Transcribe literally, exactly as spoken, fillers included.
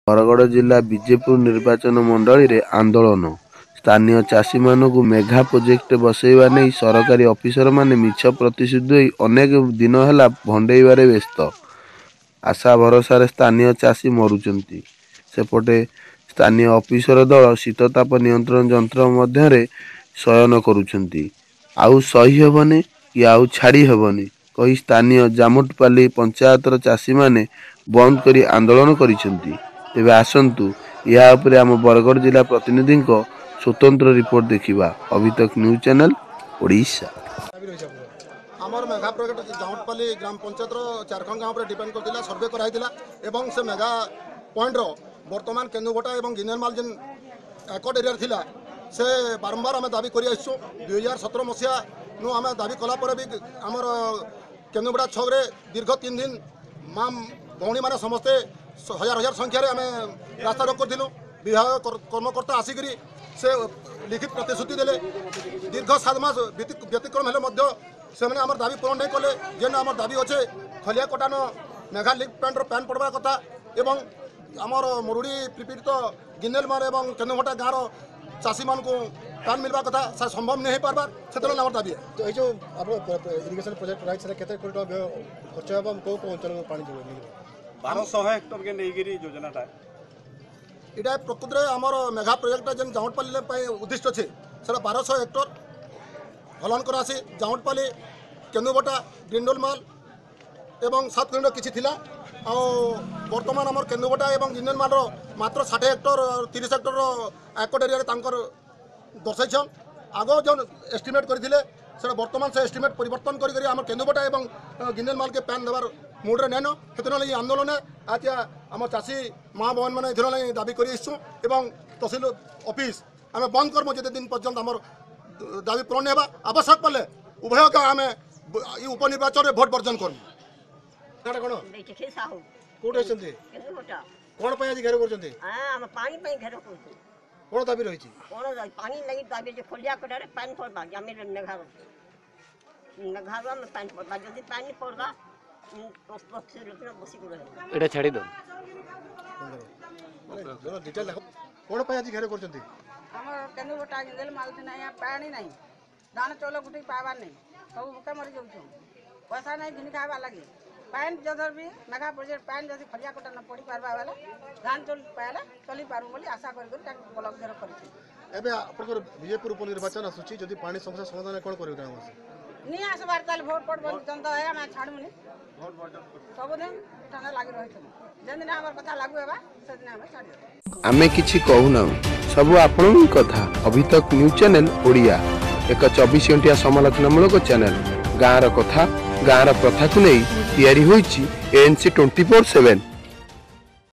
बरगड़ जिला बीजेपुर निर्वाचन मंडली रे आंदोलन स्थानीय चाषी मानू मेघा प्रोजेक्ट बसैवा नहीं सरकारी ऑफिसर माने मिछ प्रतिश्रुति अनेक दिन है भंडेबारे व्यस्त। आशा भरोसा स्थानीय चाषी मरुचंती सेपटे स्थानीय ऑफिसर दल शीतताप नियंत्रण यंत्र मध्य शयन करुछंती। आउ सही हेबनी कि आउ छाड़ी हेबनी कही स्थानीय जामुटपाली पंचायतर चाषी माने बंद करी आंदोलन करिसेंती। तेबे आसंतु या उपरे आम बरगड़ जिला प्रतिनिधि को स्वतंत्र रिपोर्ट देखिबा अभी तक न्यूज चैनल ओडिशा। आमर मेघा प्रोजेक्ट जामुटपाली ग्राम पंचायत चारखंड गाँव पर डिपेंड करथिला सर्वे कराइथिला एवं से मेघा पॉइंट रो वर्तमान केन्दुभटा एवं गिनेरमाल जेन एकड एरिया थिला से बारंबार आम दाबी करि आइसु। दुई हजार सतर मसीहा नु आम दाबी कला पर भी आमर केन्दुभटा छगरे दीर्घ तीन दिन माँ भौणी माने समस्ते हजार हजार संख्यार आम रास्ता रोक करूँ। विभाग कर्मकर्ता आसिक से लिखित प्रतिश्रुति देले दीर्घ सात मास व्यतिक्रम हेले से मैंने आमर दाबी पूरण नहीं कले। जेन आमर दाबी अच्छे खलिया कटान मेघा लिंक पैंट पैन पड़वा कथा एवं आमर मरुड़ी पीड़ित गिनेलमार एवं केन्दुभटा गाँव चाषी मान को पैन मिलवा कथा से संभव नहीं पार्बार से आमर दाबी। तो ये जो इरिगेशन प्रोजेक्ट रही है केते कोटी खर्च हो को को अंचल में पानी जो बारह हेक्टर के नहीं योजनाटा इटा प्रकृत में आमर मेघा प्रोजेक्ट जेन जामुटपाली उद्दिष्ट अच्छे से बारह हेक्टर हलन करासी जामुटपाली केन्दुभटा ग्रिंडोलमाल एवं सात खंड किसी थिला आ वर्तमान आमर केन्दुभटा एवं गिनेलमाल मात्र साठ हेक्टर तीस हेक्टर एकड एरिया दर्शाइछन। आग जो एस्टिमेट करथिले से वर्तमान से एस्टिमेट परिवर्तन करी करी आमर केन्दुभटा एवं गिनेलमाल के पैन देवार मुड्रे नैन से आंदोलन आज आम चाषी माँ बहन मैंने ये दाबी कर तहसिल ऑफिस आम बंद करमु जिते दिन पर्यंत आम दाबी पूरण होगा आवश्यक पड़े उभय का आम उपनिर्वाचन भोट बर्जन करूँ। कौन कौन आज घेर कर कौन दाबी रही पानी लगी दाबी जे खोलिया कटारे पानी पड़बा जमीन मेघा मेघावा में पानी पड़बा जदी पानी पड़बा एटा छाड़ी दो डिटेल कौन आज घेर कर हमर केन्दुभटा गिनेल माल नहीं पानी नहीं दान चौल गुटी पाबार नहीं सब भूखे मरी जाऊँ पैसा नहीं घिन खावा लगे पान जदर भी मेघा प्रोजेक्ट पान जब खलिया कटा न पड़ी पार्बा वाला धान चल पाला चली पारू बोली आशा कर ब्लक घेर कर बीजेपुर उपनिर्वाचन आसूची जदि पानी समस्या समाधान कौन कर नहीं आसबार ताल भोट पड़ बंद है आम छाड़मुनि सबुदिन ठंडा लगी रही जेन दिन आम कथा लागू होगा से दिन आम छाड़ आमे किछि कहूना सब आपण कथा अभी तक न्यूज चैनल ओडिया एक चौबीस घंटिया समालोचनामूलक चैनल गाँव कथा गाँव प्रथा को नहीं तैयारी होइछि एएनसी ट्वेंटी फोर सेवन।